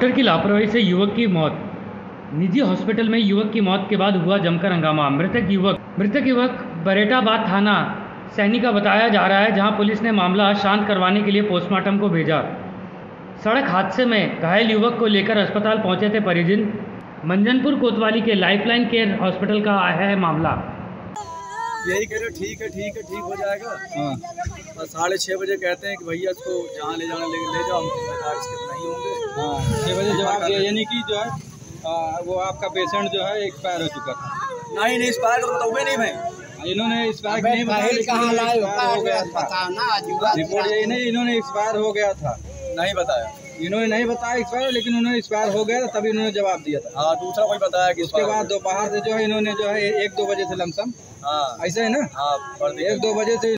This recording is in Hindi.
डॉक्टर की लापरवाही से युवक की मौत। निजी हॉस्पिटल में युवक की मौत के बाद हुआ जमकर हंगामा। मृतक युवक बरेटाबाद थाना सैनी का बताया जा रहा है, जहां पुलिस ने मामला शांत करवाने के लिए पोस्टमार्टम को भेजा। सड़क हादसे में घायल युवक को लेकर अस्पताल पहुंचे थे परिजन। मंजनपुर कोतवाली के लाइफलाइन केयर हॉस्पिटल का है मामला। यही कह रहे ठीक हो जाएगा। और 6:30 बजे कहते हैं कि भैया इसको जहाँ ले जाना ले जाओ, नहीं होंगे। 6 बजे जवाब दिया, यानी कि जो है वो आपका पेशेंट जो है एक्सपायर हो चुका था। नहीं एक्सपायर तो बताओगे नहीं भाई, इन्होंने एक्सपायर नहीं बताया, हो गया था रिपोर्ट यही नहीं, इन्होंने एक्सपायर हो गया था नहीं बताया, इन्होंने नहीं बताया एक्सपायर, लेकिन उन्होंने एक्सपायर हो गया तभी इन्होंने जवाब दिया था। हाँ दूसरा कोई बताया कि उसके बाद दोपहर से जो है इन्होंने जो है 1-2 बजे से लमसम, हाँ ऐसा है ना, हाँ 1-2 बजे से